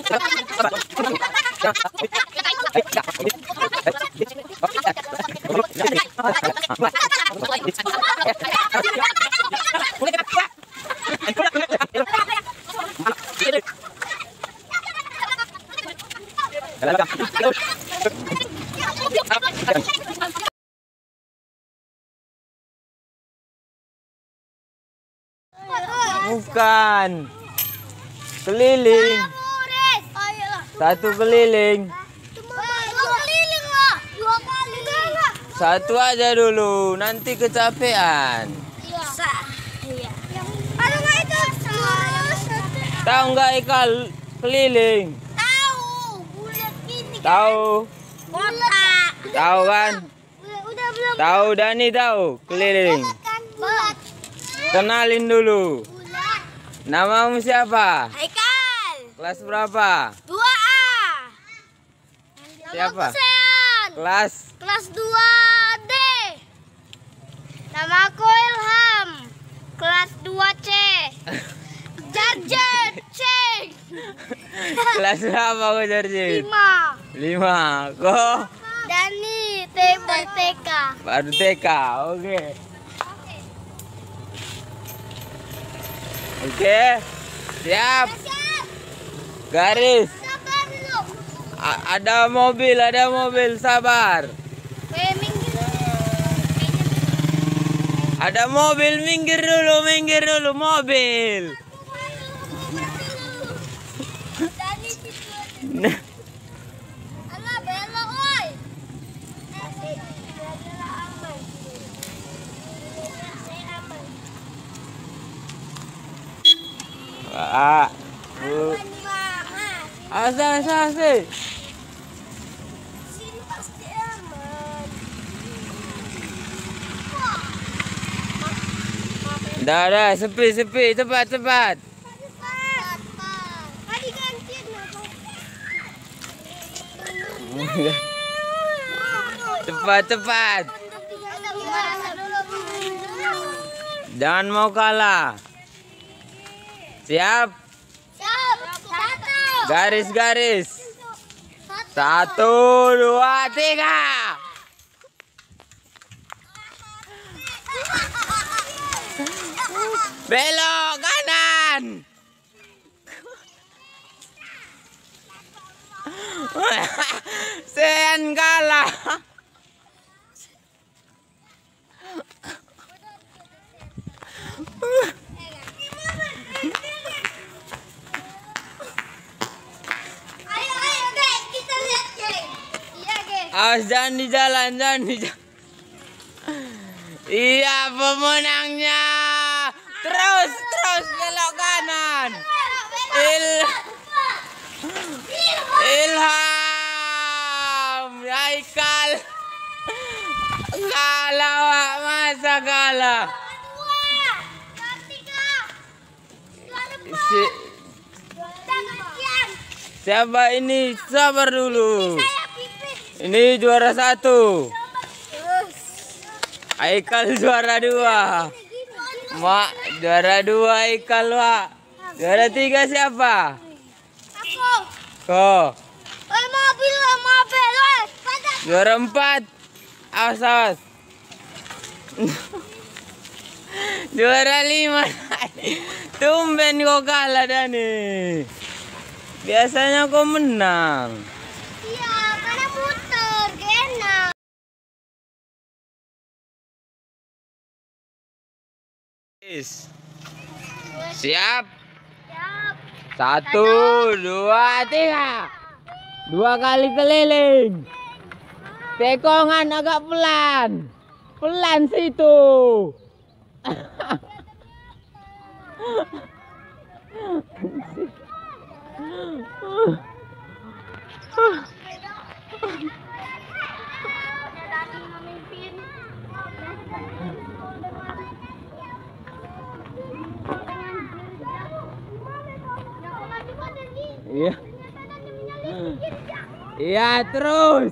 Bukan. Keliling. Satu keliling. Satu aja dulu, nanti kecapean. Tahu nggak ikan keliling? Tahu. Tahu kan? Tahu Dani tahu keliling. Kenalin dulu. Namamu siapa? Haikal. Kelas berapa? 2A. Siapa? Kelas 2D. Nama aku Ilham. Kelas 2C. Jarjet C. Kelas berapa kau Jarjit? 5. Kok? Dani baru TK. Baru TK. Oke. Oke. Siap. Garis. Sabar dulu. Ada mobil, sabar. Ada mobil, minggir dulu, mobil. Alah belok oi. Asal. Sini pasti aman. Dah, sepi, cepat. Tadi gantiin Cepat. Jangan mau kalah. Siap. Garis. 1, 2, 3. Belok kanan. Sen kalah. Ayo, geng, kita lihat, geng. Iya, geng. Awas jangan di jalan. Iya, pemenangnya. Terus belok kanan. Ilham, Haikal. Kalah, Wak. Masa kalah? Siapa ini? Sabar dulu. Ini juara 1. Haikal juara 2. Mak juara 2 Haikal, Wak. Juara 3 siapa? Aku. Kok. Mobil. Juara 4. Awas. Juara 5. Tumben kau kalah, Dani. Biasanya kau menang. Iya, karena muter, enak. Siap. 1, 2, 3. 2 kali keliling. Tekongan agak pelan. Pelan situ. Iya. Iya, terus.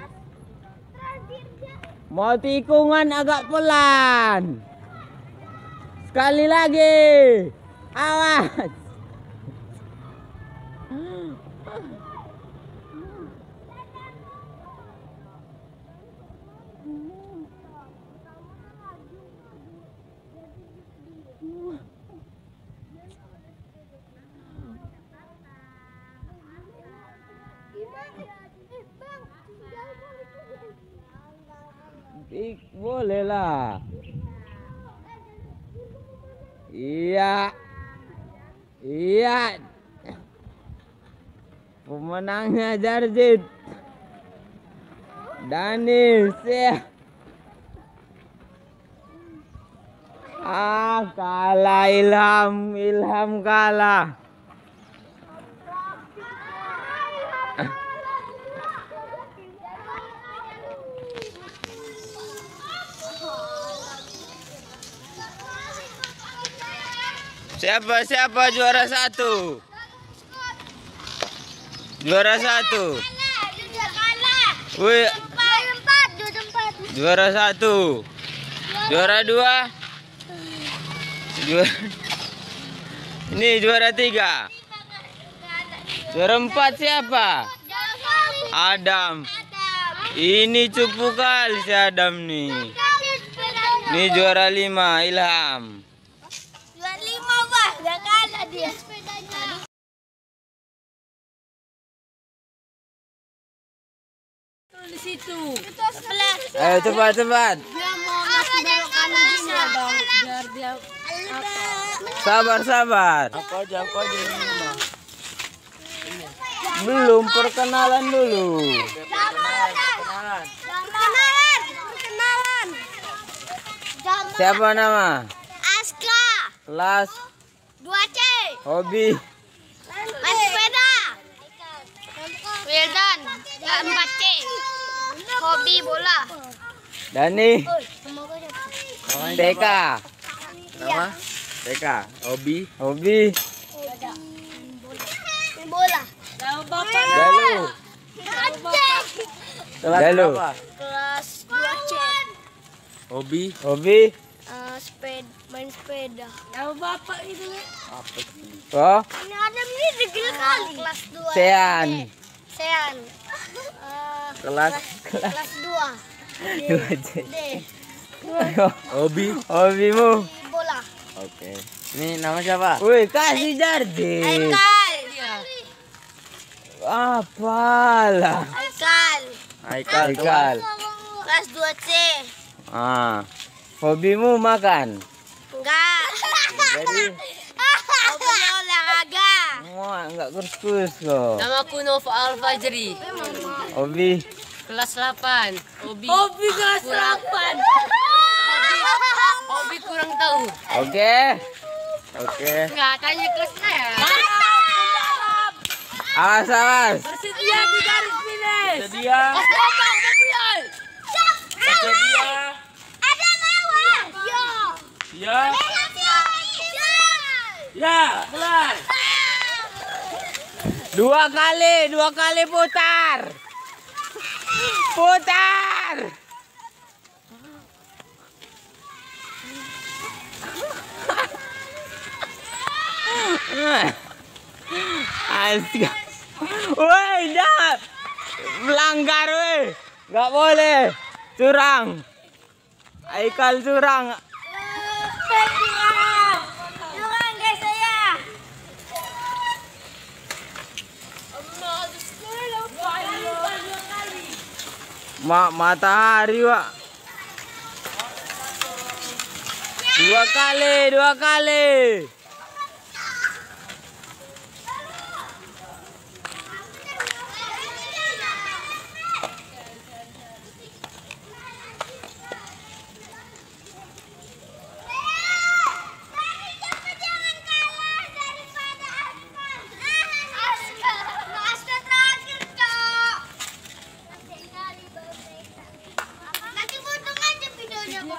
Mau tikungan agak pelan. Sekali lagi. Awas. Boleh lah. Iya. Iya. Pemenangnya Jarjit. Danis ya. Kalah Ilham. Ilham kalah. Siapa juara 1? Juara 1. Wih, juara 1. Juara 2. Ini juara 3. Juara 4 siapa? Adam. Ini cupu kali si Adam nih. Ini juara 5 Ilham. Udah kalah dia. Di situ. Ayo cepat. Dia mau ngasih belokan gini ya bang, biar dia Sabar. Aku aja Belum perkenalan dulu. Perkenalan. Siapa nama? Aska. Kelas 2C. hobi. Main sepeda. Wildan. 4C. Hobi bola. Dani. TK. Nama? TK. Hobi. Bola. tahu bapak. Dalu. Dalu. Kelas 2C. Hobi. Main sepeda. Tahu bapak itu. Oh, Ini Adam ini degil kali. Kelas 2. Sean. Kelas Kelas 2. 2C. D. Hobimu. Bola. Oke. Ini nama siapa? Wih, kasih Jarjit. Apalah. Aikal. Aikal. Kelas 2C. Hobimu makan. Enggak. Jadi, Hobinya olahraga. enggak kursus loh. Namaku Nova Al-Fajri. Hobi. Kelas 8. Hobi kelas 8. Hobi kurang tahu. Oke. Enggak tanya kelas saya. Awas. Bersedia di garis finish. Sedia. Ada lawan. Yo. Ya, kelar. Dua kali putar. Asik. Woi, jangan melanggar, woi. Nggak boleh. Curang. Aikal curang. Curang guys saya. Matahari, Wak. Dua kali. Nanti potong aja videonya Bang.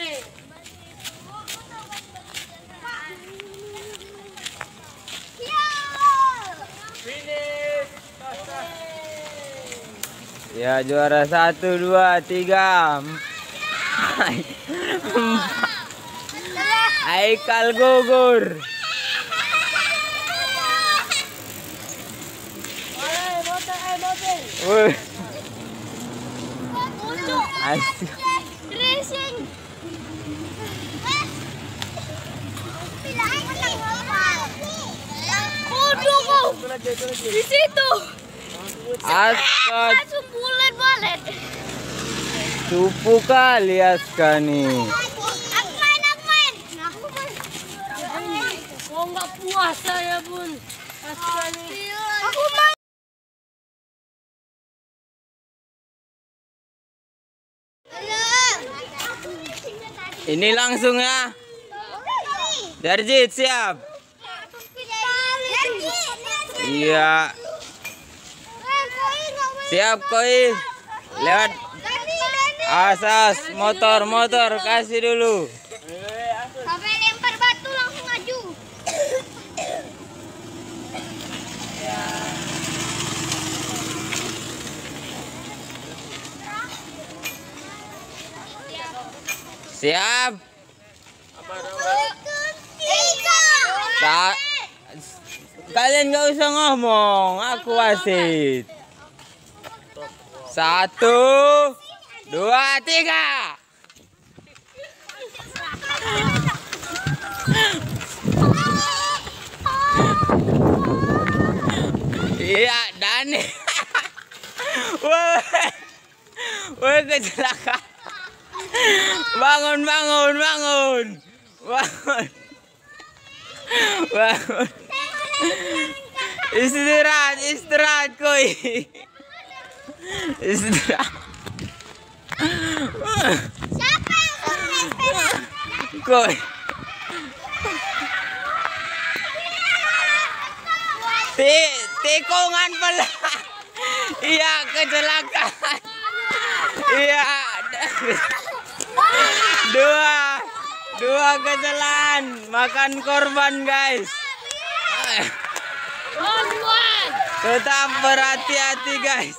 Ya, juara 1, 2, 3. Aikal gugur. Wih. Asik. Racing. Di situ. Askat. Langsung bulat. Cupu kali Askani. Aku main. Oh, nggak puasa ya, Bun. Aku main. Ini langsung ya. Darjit siap. Iya. Siap koi. Lewat asas motor kasih dulu. Sampai lempar batu langsung maju. Siap. Kalian nggak usah ngomong, aku wasit. 1, 2, 3. Iya, Dani. Woi, kecelakaan. Bangun. Istirahat koi. Istirahat. Siapa yang sukses? Koi. Tikungan pala. Iya, kecelakaan. Iya. Dua kecelakaan. Makan korban, guys. Tetap berhati-hati, guys.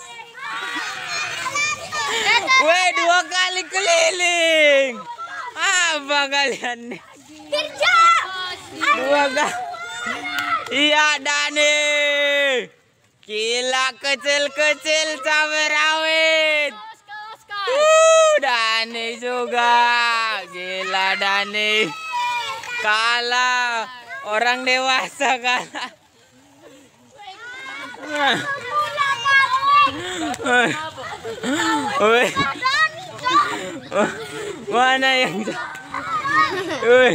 Weh, 2 kali keliling. Apa kalian nih? Kerja. 2 kali. Iya, Dani. Gila, kecil-kecil cabai rawit. Dani juga. Gila, Dani. Kalah. Orang dewasa kalah. Mana yang jatuh?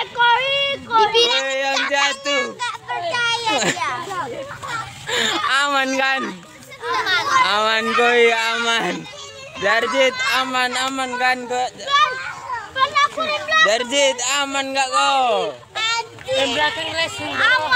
Yang jatuh. Nggak percaya dia. Aman kan? Aman koi, aman. Darjit aman kan kok? Kan aku di belakang. Darjit aman nggak kok? Di belakang les. Aman.